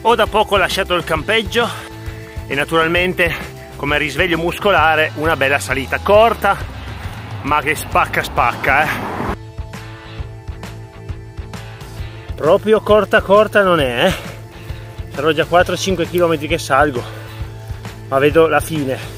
Ho da poco lasciato il campeggio e naturalmente come risveglio muscolare una bella salita corta ma che spacca. Proprio corta non è, sarò già 4-5 km che salgo, ma vedo la fine.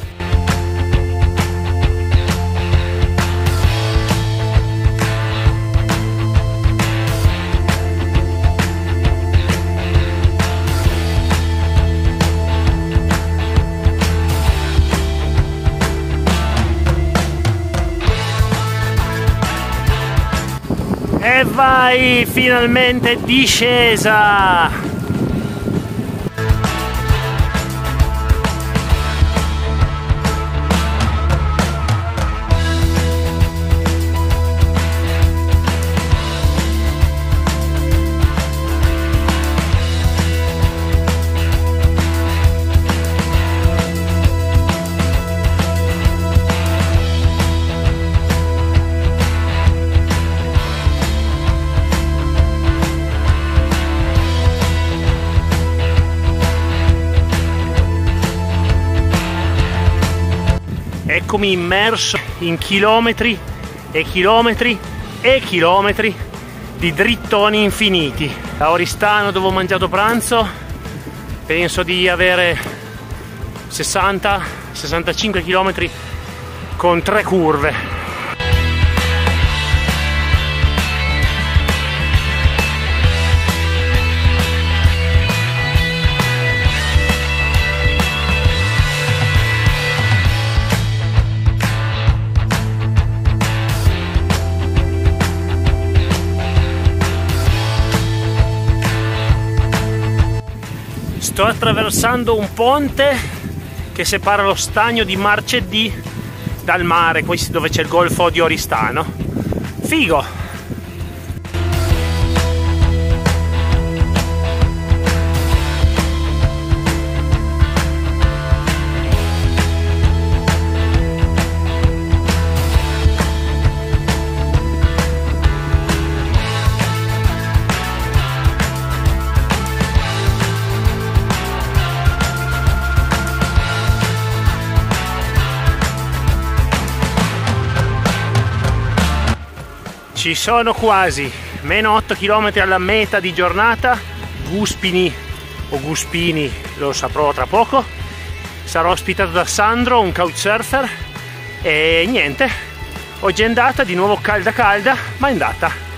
E vai, finalmente discesa! Eccomi immerso in chilometri e chilometri e chilometri di drittoni infiniti. A Oristano, dove ho mangiato pranzo, penso di avere 60-65 km con 3 curve. Sto attraversando un ponte che separa lo stagno di Marcedì dal mare, qui dove c'è il golfo di Oristano. Figo! Ci sono quasi, meno 8 km alla meta di giornata, Guspini o Guspini lo saprò tra poco. Sarò ospitato da Sandro, un couchsurfer, e niente, oggi è andata, di nuovo calda, ma è andata.